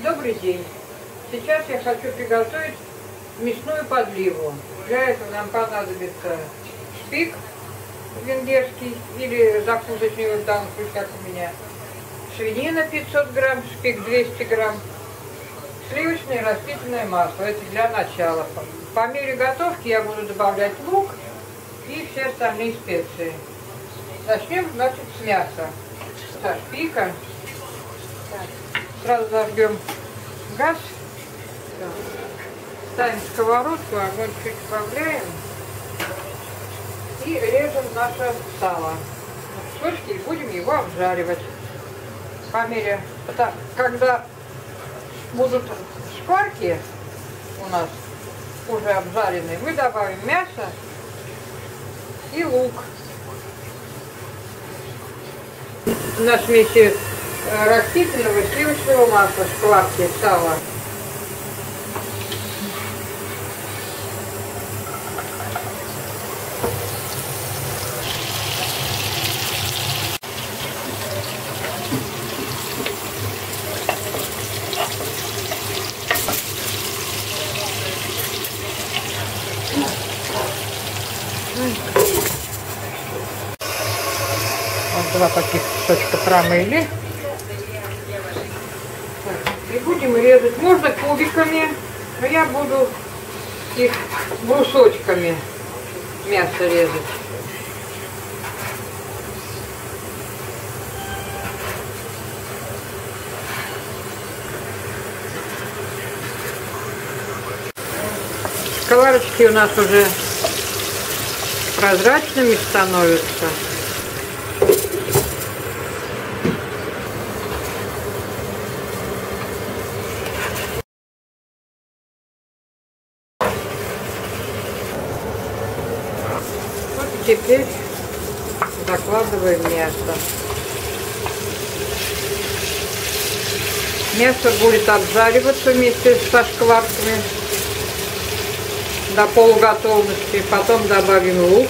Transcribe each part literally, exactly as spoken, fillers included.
Добрый день! Сейчас я хочу приготовить мясную подливу. Для этого нам понадобится шпик венгерский или закусочный, в данном случае, как у меня. Свинина пятьсот грамм, шпик двести грамм. Сливочное и растительное масло. Это для начала. По мере готовки я буду добавлять лук и все остальные специи. Начнем, значит, с мяса. Со шпика. Сразу зажгем газ. Ставим сковородку, огонь чуть убавляем. И режем наше сало в кусочки и будем его обжаривать. По мере, когда будут шкварки у нас уже обжаренные, мы добавим мясо и лук. На смеси растительного и сливочного масла шкварки сала. Вот два таких кусочка промыли. И будем резать. Можно кубиками, но я буду их брусочками мясо резать. Сковородки у нас уже прозрачными становятся. Вот теперь закладываем мясо. Мясо будет обжариваться вместе со шкварками до полуготовности. Потом добавим лук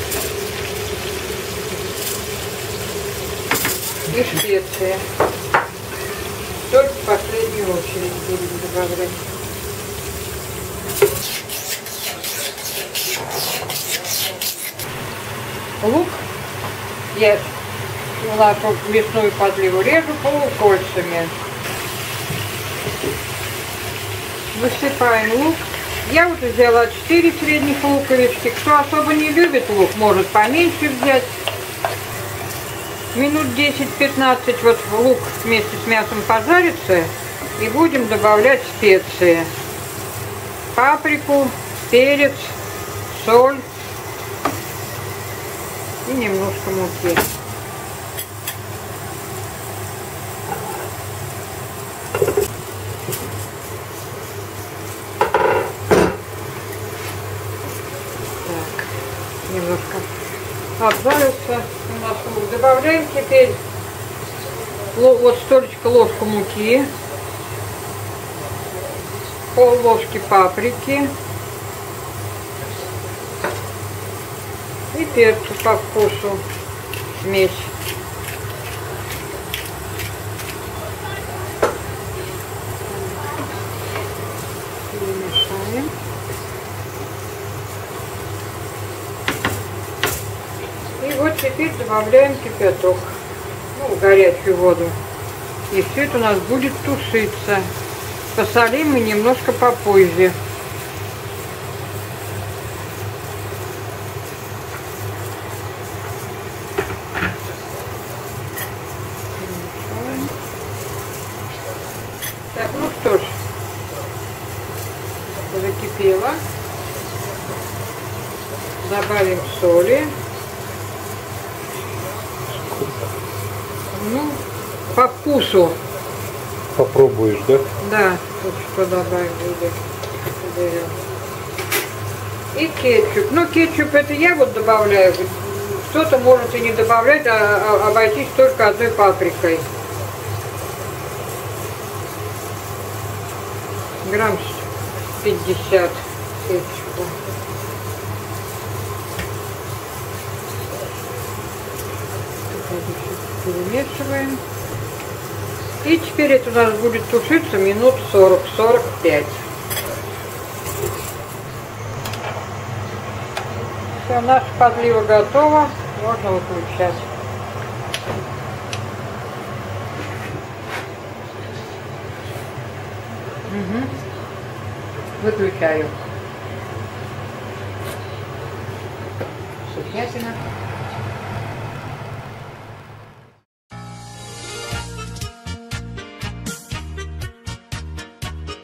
и специи. Соль в последнюю очередь будем добавлять. Лук я нашу мясную подливу режу полукольцами. Высыпаем лук. Я вот взяла четыре средних луковички. Кто особо не любит лук, может поменьше взять. Минут десять-пятнадцать вот лук вместе с мясом пожарится. И будем добавлять специи. Паприку, перец, соль и немножко муки. Немножко обжарился у нас лук. Добавляем теперь вот столечко ложку муки, пол ложки паприки и перцу по вкусу, смесь. Перемешаем. И вот теперь добавляем кипяток, ну, горячую воду. И все это у нас будет тушиться. Посолим мы немножко попозже. Так, ну что ж, закипело. Добавим соли. Ну, по вкусу. Попробуешь, да? Да, вот что добавим. И кетчуп. Ну, кетчуп это я вот добавляю. Кто-то может и не добавлять, а обойтись только одной паприкой. Грамм пятьдесят кетчупа. Перемешиваем. И теперь это у нас будет тушиться минут сорок-сорок пять. Все, наша подлива готова. Можно выключать. Угу. Выключаю. Вкуснятина.